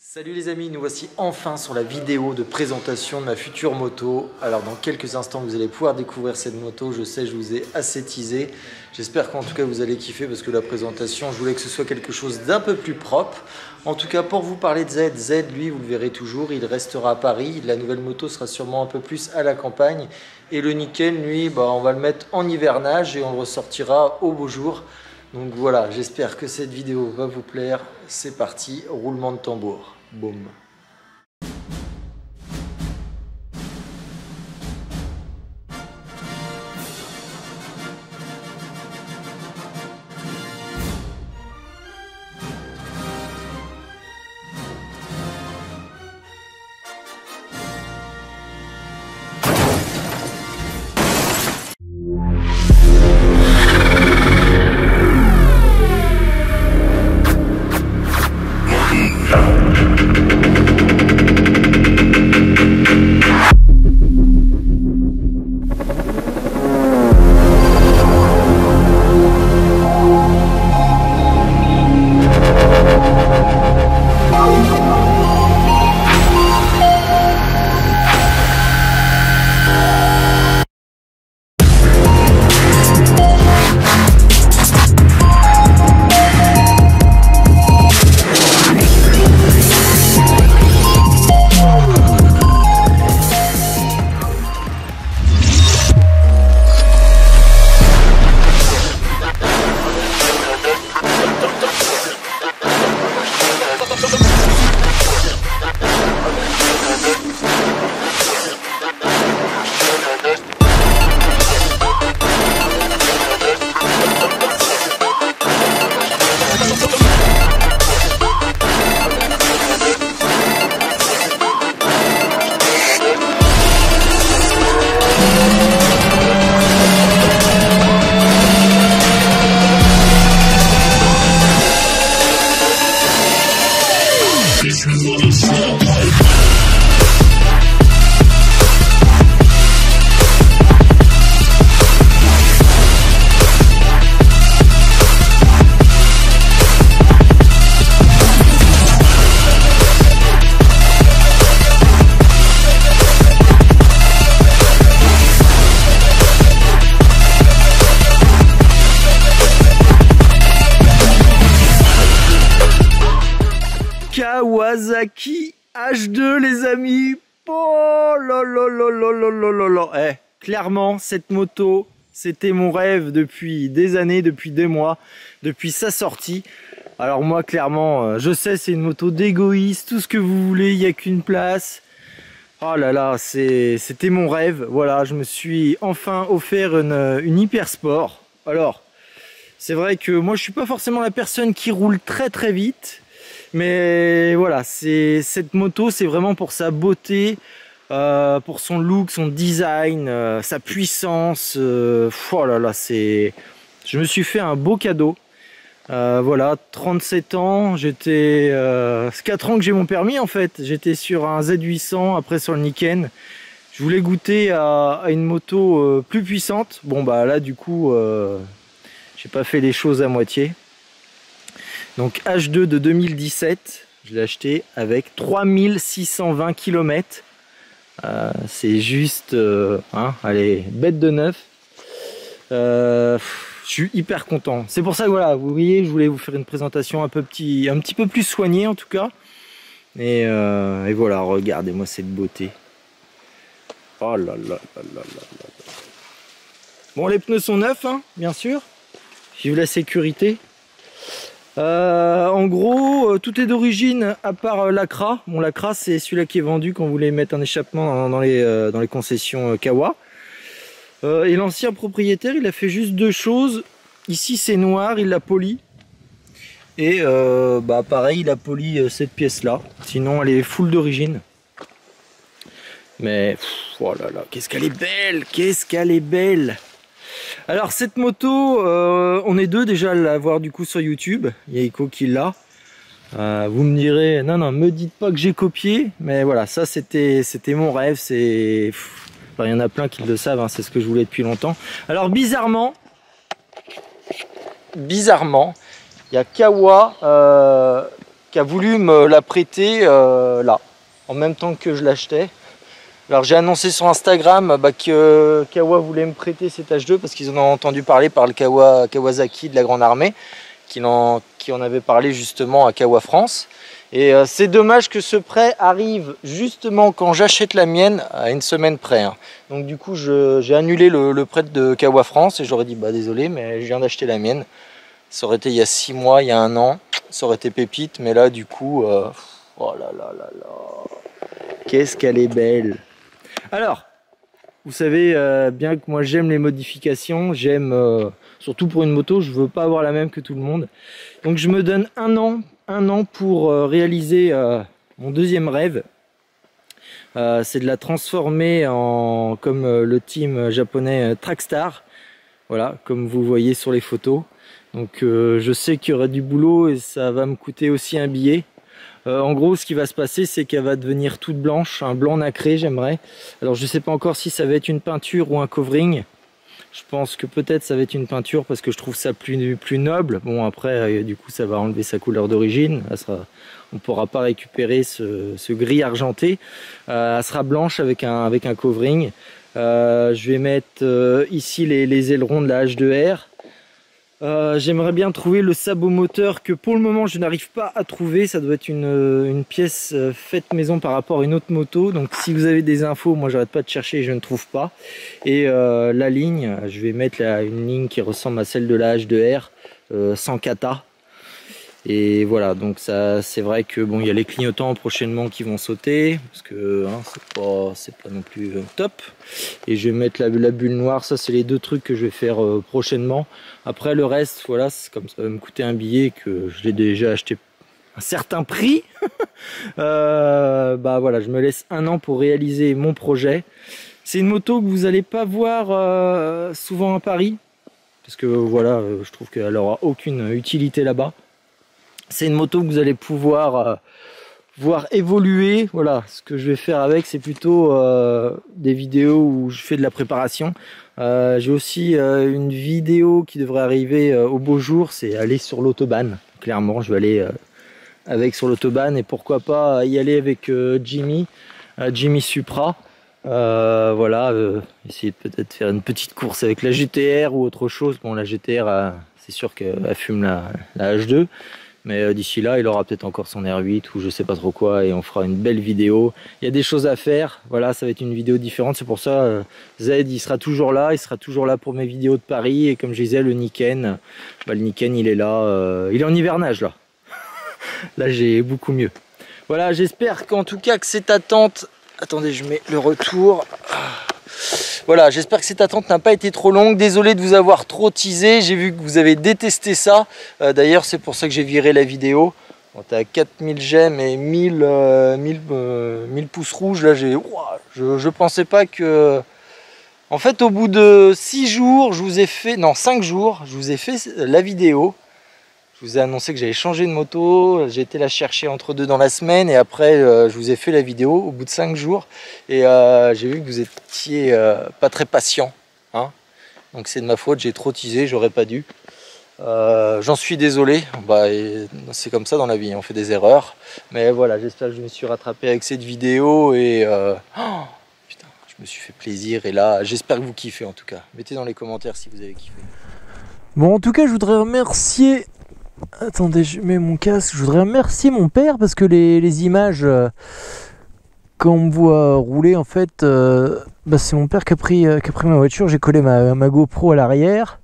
Salut les amis, nous voici enfin sur la vidéo de présentation de ma future moto. Alors dans quelques instants vous allez pouvoir découvrir cette moto, je sais je vous ai assez teasé. J'espère qu'en tout cas vous allez kiffer parce que la présentation, je voulais que ce soit quelque chose d'un peu plus propre. En tout cas pour vous parler de Z, lui vous le verrez toujours, il restera à Paris. La nouvelle moto sera sûrement un peu plus à la campagne. Et le Niken lui, on va le mettre en hivernage et on le ressortira au beau jour. Donc voilà, j'espère que cette vidéo va vous plaire. C'est parti, roulement de tambour. Boum. Kawasaki H2 les amis. Oh là là là là là là là là. Clairement cette moto c'était mon rêve depuis des années, depuis des mois, depuis sa sortie. Alors moi clairement je sais c'est une moto d'égoïste, tout ce que vous voulez, il n'y a qu'une place. Oh là là, c'était mon rêve. Voilà, je me suis enfin offert une Hyper Sport. Alors c'est vrai que moi je suis pas forcément la personne qui roule très vite. Mais voilà, cette moto, c'est vraiment pour sa beauté, pour son look, son design, sa puissance. Oh là là, je me suis fait un beau cadeau. Voilà, 37 ans, j'étais... 4 ans que j'ai mon permis en fait. J'étais sur un Z800, après sur le Niken. Je voulais goûter à une moto plus puissante. Bon bah là du coup, j'ai pas fait les choses à moitié. Donc H2 de 2017, je l'ai acheté avec 3620 km. C'est juste, allez, bête de neuf. Je suis hyper content. C'est pour ça que voilà, vous voyez, je voulais vous faire une présentation un petit peu plus soignée en tout cas. Et voilà, regardez-moi cette beauté. Oh là là là là là là. Bon, les pneus sont neufs, hein, bien sûr. Vive la sécurité. En gros, tout est d'origine à part l'Acra. Bon, l'Acra c'est celui-là qui est vendu quand vous voulez mettre un échappement dans les concessions Kawa. Et l'ancien propriétaire, il a fait juste deux choses. Ici c'est noir, il l'a poli. Et pareil, il a poli cette pièce-là. Sinon, elle est full d'origine. Mais oh là là, qu'est-ce qu'elle est belle, qu'est-ce qu'elle est belle. Alors cette moto, on est deux déjà à l'avoir du coup sur YouTube. Il y a Ico qui l'a. Vous me direz, non, me dites pas que j'ai copié. Mais voilà, ça c'était mon rêve. Il y en a plein qui le savent, hein, c'est ce que je voulais depuis longtemps. Alors bizarrement, il y a Kawa qui a voulu me la prêter là, en même temps que je l'achetais. Alors j'ai annoncé sur Instagram que Kawa voulait me prêter cette H2 parce qu'ils en ont entendu parler par le Kawasaki de la Grande Armée, qui en avait parlé justement à Kawa France. Et c'est dommage que ce prêt arrive justement quand j'achète la mienne, à une semaine près. Hein. Donc du coup j'ai annulé le prêt de Kawa France et j'aurais dit désolé mais je viens d'acheter la mienne. Ça aurait été il y a 6 mois, il y a 1 an, ça aurait été pépite, mais là du coup, oh là là là là, qu'est-ce qu'elle est belle. Alors, vous savez bien que moi j'aime les modifications, j'aime, surtout pour une moto, je veux pas avoir la même que tout le monde. Donc je me donne un an pour réaliser mon deuxième rêve. C'est de la transformer en comme le team japonais Trackstar, voilà, comme vous voyez sur les photos. Donc je sais qu'il y aura du boulot et ça va me coûter aussi un billet. En gros, ce qui va se passer, c'est qu'elle va devenir toute blanche, un blanc nacré, j'aimerais. Alors, je sais pas encore si ça va être une peinture ou un covering. Je pense que peut-être ça va être une peinture parce que je trouve ça plus noble. Bon, après, du coup, ça va enlever sa couleur d'origine. On ne pourra pas récupérer ce gris argenté. Elle sera blanche avec un covering. Je vais mettre ici les ailerons de la H2R. J'aimerais bien trouver le sabot moteur que pour le moment je n'arrive pas à trouver. Ça doit être une pièce faite maison par rapport à une autre moto. Donc si vous avez des infos, moi j'arrête pas de chercher et je ne trouve pas. Et la ligne, je vais mettre une ligne qui ressemble à celle de la H2R sans kata. Et voilà, donc ça c'est vrai que bon, il y a les clignotants prochainement qui vont sauter parce que hein, c'est pas non plus top. Et je vais mettre la bulle noire. Ça c'est les 2 trucs que je vais faire prochainement. Après le reste, voilà, comme ça va me coûter un billet que je l'ai déjà acheté un certain prix. Voilà, je me laisse 1 an pour réaliser mon projet. C'est une moto que vous n'allez pas voir souvent à Paris parce que voilà, je trouve qu'elle aura aucune utilité là-bas. C'est une moto que vous allez pouvoir voir évoluer. Voilà, ce que je vais faire avec, c'est plutôt des vidéos où je fais de la préparation. J'ai aussi une vidéo qui devrait arriver au beau jour, c'est aller sur l'autobahn. Clairement, je vais aller avec sur l'autobahn et pourquoi pas y aller avec Jimmy Supra. Voilà, essayer de peut-être faire une petite course avec la GTR ou autre chose. Bon, la GTR, c'est sûr qu'elle fume la H2. Mais d'ici là, il aura peut-être encore son R8 ou je sais pas trop quoi et on fera une belle vidéo. Il y a des choses à faire. Voilà, ça va être une vidéo différente. C'est pour ça, Z, il sera toujours là. Il sera toujours là pour mes vidéos de Paris. Et comme je disais, le Niken, le Niken, il est là. Il est en hivernage, là. Là, j'ai beaucoup mieux. Voilà, j'espère qu'en tout cas que cette attente... Attendez, je mets le retour. Voilà, j'espère que cette attente n'a pas été trop longue. Désolé de vous avoir trop teasé. J'ai vu que vous avez détesté ça. D'ailleurs, c'est pour ça que j'ai viré la vidéo. On est à 4000 j'aime et 1000 pouces rouges. Là, je pensais pas que... En fait, au bout de 6 jours, je vous ai fait... Non, 5 jours, je vous ai fait la vidéo. Je vous ai annoncé que j'allais changer de moto, j'ai été la chercher entre deux dans la semaine et après je vous ai fait la vidéo au bout de 5 jours et j'ai vu que vous étiez pas très patient, hein. Donc c'est de ma faute, j'ai trop teasé, j'aurais pas dû. J'en suis désolé, c'est comme ça dans la vie, on fait des erreurs. Mais voilà, j'espère que je me suis rattrapé avec cette vidéo et putain, je me suis fait plaisir et là j'espère que vous kiffez en tout cas. Mettez dans les commentaires si vous avez kiffé. Bon, en tout cas je voudrais remercier... Attendez, je mets mon casque. Je voudrais remercier mon père parce que les images, quand on me voit rouler, en fait, c'est mon père qui a pris ma voiture. J'ai collé ma GoPro à l'arrière.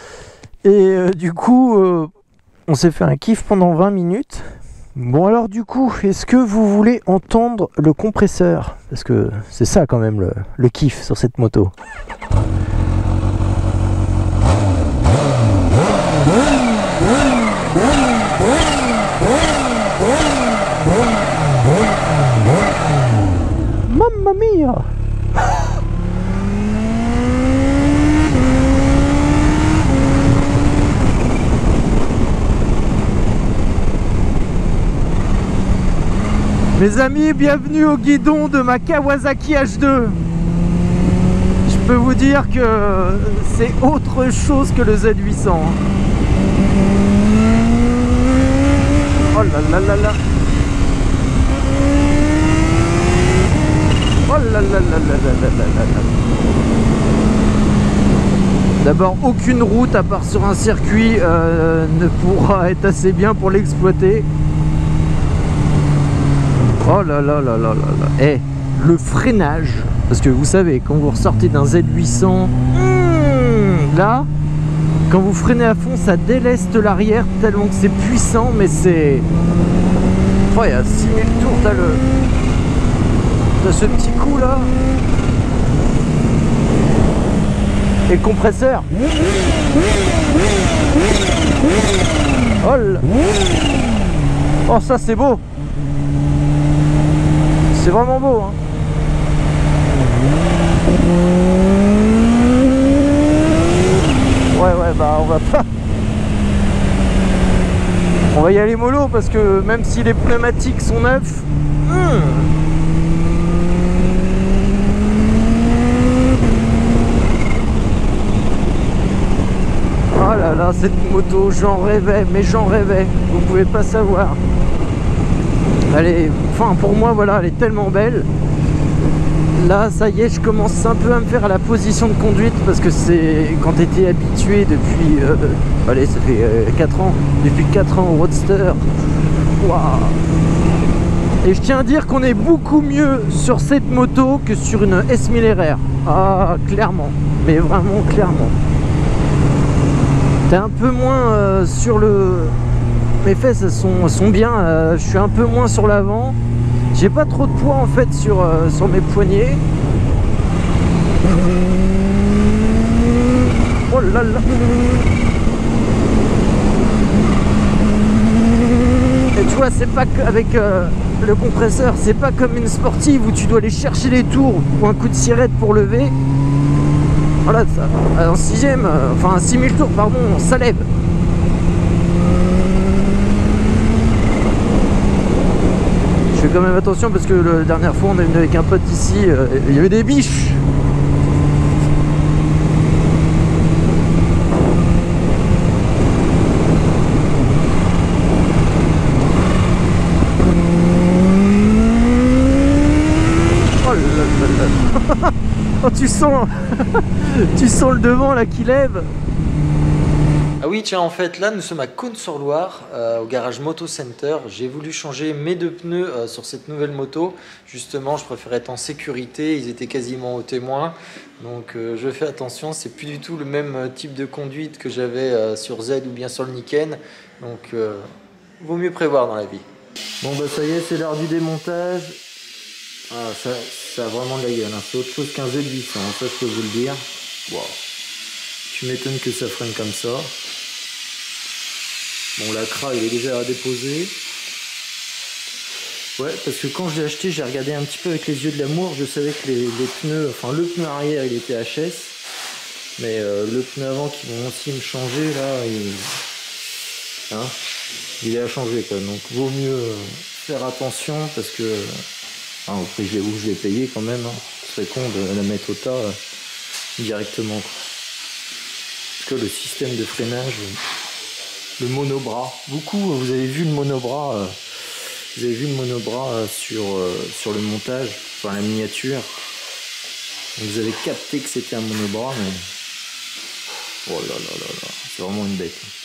Et du coup, on s'est fait un kiff pendant 20 minutes. Bon, alors du coup, est-ce que vous voulez entendre le compresseur? Parce que c'est ça quand même le kiff sur cette moto. Mamma mia! Mes amis, bienvenue au guidon de ma Kawasaki H2. Je peux vous dire que c'est autre chose que le Z800. Oh Oh là là là là. Oh là là là là là là là là. D'abord, aucune route à part sur un circuit ne pourra être assez bien pour l'exploiter. Oh là là là là là là. Eh, le freinage, parce que vous savez, quand vous ressortez d'un Z800, là, quand vous freinez à fond, ça déleste l'arrière tellement que c'est puissant, mais c'est... Oh, il y a 6000 tours, t'as ce petit coup là. Et le compresseur. Oh là. Oh, ça c'est beau. C'est vraiment beau, hein. Ouais, bah on va pas... On va y aller mollo parce que même si les pneumatiques sont neufs... Oh là là, cette moto, j'en rêvais, mais j'en rêvais. Vous pouvez pas savoir. Elle est... Enfin, pour moi, voilà, elle est tellement belle. Là, ça y est, je commence un peu à me faire à la position de conduite parce que c'est quand tu étais habitué depuis... allez, ça fait 4 ans. Depuis 4 ans au Roadster. Waouh. Et je tiens à dire qu'on est beaucoup mieux sur cette moto que sur une S1000RR. Ah, clairement. Mais vraiment, clairement. T'es un peu moins sur le... Mes fesses sont bien, je suis un peu moins sur l'avant. J'ai pas trop de poids en fait sur mes poignets. Oh là là. Et tu vois, c'est pas qu'avec le compresseur, c'est pas comme une sportive où tu dois aller chercher les tours ou un coup de sirette pour lever. Voilà, ça, en 6ème, enfin 6000 tours, pardon, ça lève. Je fais quand même attention parce que la dernière fois on est venu avec un pote ici, il y avait des biches. Oh là là là. Oh, tu sens le devant là qui lève. Ah oui, tiens, en fait, là, nous sommes à Cône-sur-Loire, au garage Moto Center. J'ai voulu changer mes 2 pneus sur cette nouvelle moto. Justement, je préférais être en sécurité. Ils étaient quasiment au témoin. Donc, je fais attention. C'est plus du tout le même type de conduite que j'avais sur Z ou bien sur le Niken. Donc, vaut mieux prévoir dans la vie. Bon, bah ça y est, c'est l'heure du démontage. Ah, ça a vraiment de la gueule, hein. C'est autre chose qu'un Z800, hein. Ça, je peux vous le dire. Wow. Tu m'étonnes que ça freine comme ça. Bon, l'acra il est déjà à déposer. Ouais, parce que quand je l'ai acheté, j'ai regardé un petit peu avec les yeux de l'amour. Je savais que les pneus, enfin le pneu arrière il était HS, mais le pneu avant qui vont aussi me changer là, il est à changer quoi. Donc vaut mieux faire attention parce que au prix où je l'ai payé quand même, hein. Ce serait con de la mettre au tas directement quoi. Parce que le système de freinage, le monobras, beaucoup, vous avez vu le monobras, sur le montage, enfin la miniature. Donc vous avez capté que c'était un monobras, mais oh là là là là, c'est vraiment une bête.